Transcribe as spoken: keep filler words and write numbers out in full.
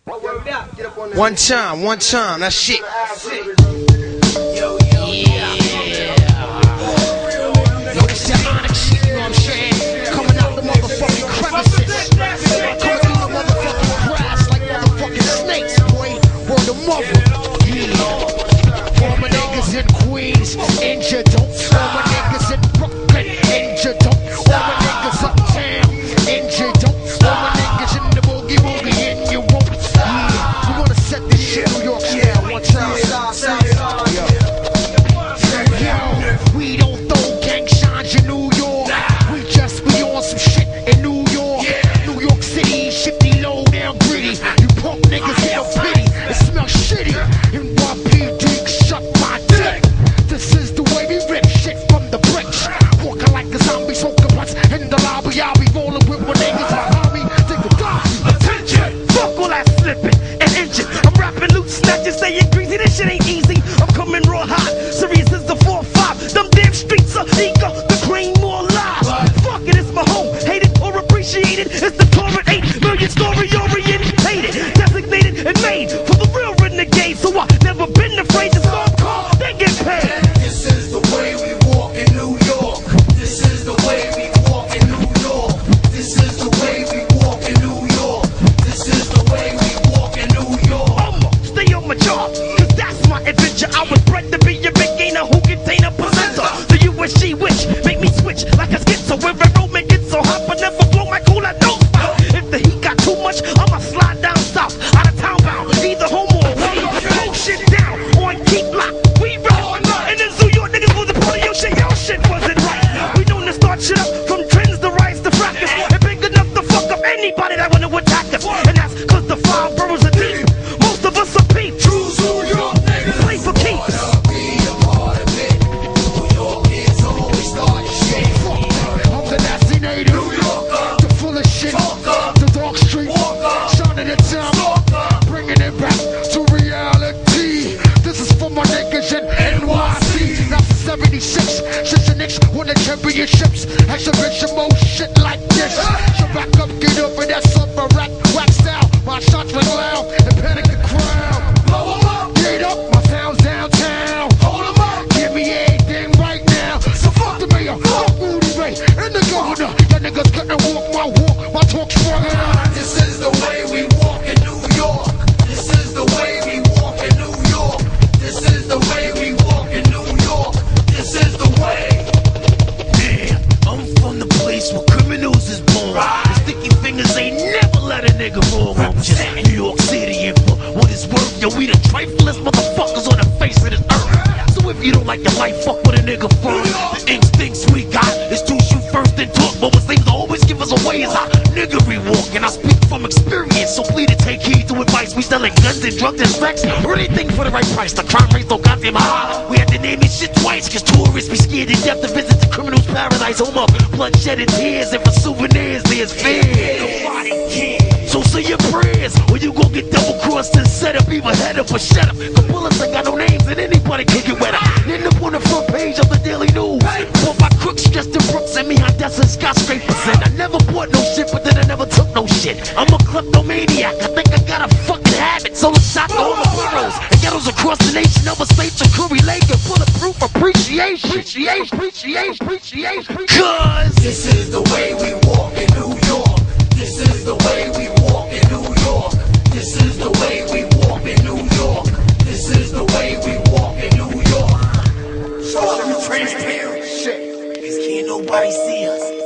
One time, one time, that's shit. Yeah. Yo, this that Onyx shit, you know what I'm saying? Coming out the motherfucking crevices. Coming through the motherfucking grass like motherfucking snakes, boy. Word of mother. Yeah. All my niggas in Queens, injured, don't. All my niggas in Brooklyn, injured, don't. All my niggas uptown, injured, don't. All my niggas in the boogie woogie, and you won't. Yeah. We wanna set this shit New York style one time. Yo, we don't throw gang signs in New York. We just be on some shit in New York. New York City, shifty, low down, gritty. You punk niggas get no pity. It smells shitty. N Y P D, shut my dick. This is the way we rip shit from the bricks. Walking like a zombie, smoking blunts in the lobby. I'll be rolling with my niggas behind me. Think of God. Attention! Fuck all that slipping and inching. I'm rapping loot snatches, saying greasy. This shit ain't easy. I'm coming raw hot. Serious is the four five. Them damn streets are eager. The cream more live. Fuck it, it's my home. Hate it or appreciate it. It's the Torah eight million story orientated. Designated and made for the real renegades. So I never been afraid to stop call. They get paid. This is the way we walk in New York. This is the way we walk in New York. This is the way we walk in New York. This is the way we walk in New York. I'ma stay on my job, cause that's my adventure. I was bred to be a big gainer who contain a presenter. The U S G wish make me switch like a schizo. Every road make it so hot, but never blow my cool at no spot. If the heat got too much, I'ma slide down south, out of town bound, either home or away. Blow shit down on keep lock. We roll, and then New York niggas was a part of your shit. Your shit wasn't right. We known to start shit up from trends to rise to fracas. And big enough to fuck up anybody that wanna attack us. And that's cause the five boroughs are deep. Most of us are peeps. True New York niggas. Play for keeps. Be a part of it. New York is always starting shit. I'm the nasty native, New Yorker. the full of shit, Talker. the dark street, Walker. shining the time, Stalker. bringing it back to reality. This is for my niggas in N Y C. That's seventy-six, since the Knicks won the championships. Exhibition more shit like this. So back up, get up, and that's up a rack, wax style. My shots went loud and panic the crowd. Blow 'em up. Get up, my sound's downtown. Hold 'em up. Give me everything right now. So fuck the mayor, fuck Rudy Ray, and the governor. Y'all niggas couldn't walk my walk, my talk stronger than This is the way we walk in New York. This is the way we walk in New York. This is the way we walk in New York. This is the way. Yeah, I'm from the place where criminals is born. Right. The sticky fingers ain't never let a nigga wrong. I'm just New York City, and for what it's worth, yo, we the triflest motherfuckers on the face of this earth. So if you don't like your life, fuck with a nigga first. The instincts we got is to shoot first and talk, but what seems to always give us away is our niggery walk. And I speak from experience, so please to take heed to advice. We selling guns and drugs and sex, or anything for the right price. The crime rate's so goddamn high. We had to name this shit twice, cause tourists be scared to death to visit the criminal's paradise. Home of bloodshed and tears, and for souvenirs there's fear. Nobody cares. So say your prayers, or you gon' get double crossed and set up, either head up or shut up. The bullets ain't got no names, and anybody can get wetter. End up on the front page of the Daily News. Bought by crooks dressed in Brooks and me on Dessa skyscrapers. And I never bought no shit, but then I never took no shit. I'm a kleptomaniac, I think I got a fucking habit. So let's shot to all the boroughs and ghettos across the nation. Other states are Curry Lake and bulletproof appreciation. Appreciation, appreciation, appreciation. Cause This is the way we walk in New York. This is the way we walk in New York. This is the way we walk in New York. This is the way we walk in New York. So transparent shit. Cause can't nobody see us.